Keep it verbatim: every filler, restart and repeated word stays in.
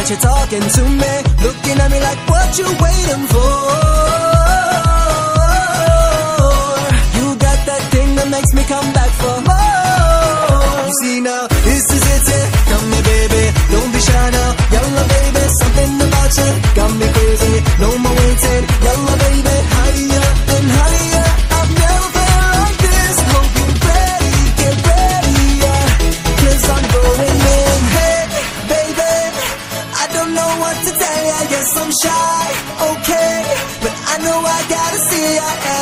that you're talking to me, looking at me like what you waiting for. You got that thing that makes me come back for more. You see now, this is it, eh? Come here baby, don't be shy now. Yalla baby, something about you got me crazy. No more waiting, yalla baby, higher and higher. I've never felt like this. Hope you're ready, get ready, yeah, cause I'm going in. Hey baby, I don't know what to tell you, I guess I'm shy, okay, but I know I gotta see ya.